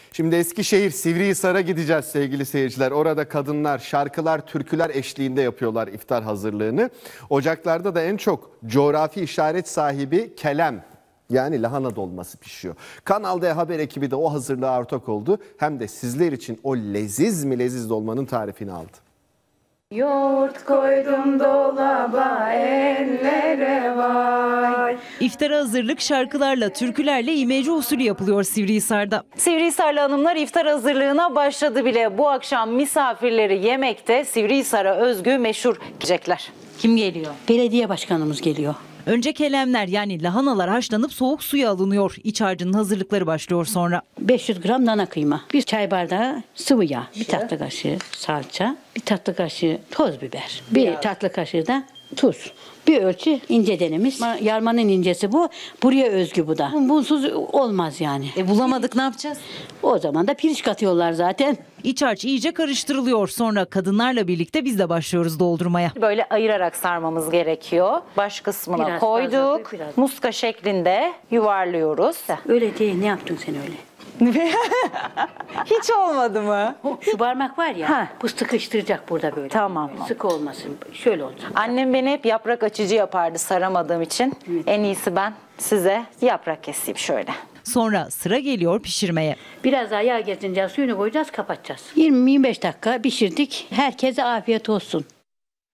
Şimdi Eskişehir Sivrihisar'a gideceğiz sevgili seyirciler. Orada kadınlar şarkılar, türküler eşliğinde yapıyorlar iftar hazırlığını. Ocaklarda da en çok coğrafi işaret sahibi kelem, yani lahana dolması pişiyor. Kanal D Haber ekibi de o hazırlığa ortak oldu. Hem de sizler için o leziz mi leziz dolmanın tarifini aldı. Yoğurt koydum dolaba ellere vay. İftara hazırlık şarkılarla, türkülerle imece usulü yapılıyor Sivrihisar'da. Sivrihisarlı hanımlar iftar hazırlığına başladı bile. Bu akşam misafirleri yemekte Sivrihisar'a özgü meşhur yiyecekler. Kim geliyor? Belediye başkanımız geliyor. Önce kelemler, yani lahanalar haşlanıp soğuk suya alınıyor. İç harcının hazırlıkları başlıyor sonra. 500 gram dana kıyma, bir çay bardağı sıvı yağ, bir tatlı kaşığı salça, bir tatlı kaşığı toz biber, bir tatlı kaşığı da tuz. Bir ölçü ince denemiz. Yarmanın incesi bu. Buraya özgü bu da. Bunsuz olmaz yani. Bulamadık, ne yapacağız? O zaman da pirinç katıyorlar zaten. İç harç iyice karıştırılıyor. Sonra kadınlarla birlikte biz de başlıyoruz doldurmaya. Böyle ayırarak sarmamız gerekiyor. Baş kısmına Biraz koyduk. fazla, biraz. Muska şeklinde yuvarlıyoruz. Öyle değil, ne yaptın sen öyle? Hiç olmadı mı? Şu parmak var ya, bu sıkıştıracak burada böyle. Tamam. Sıkı olmasın, şöyle olacak. Annem beni hep yaprak açıcı yapardı saramadığım için. En iyisi ben size yaprak keseyim şöyle. Sonra sıra geliyor pişirmeye. Biraz daha yağ gezince suyunu koyacağız, kapatacağız. 20-25 dakika pişirdik. Herkese afiyet olsun.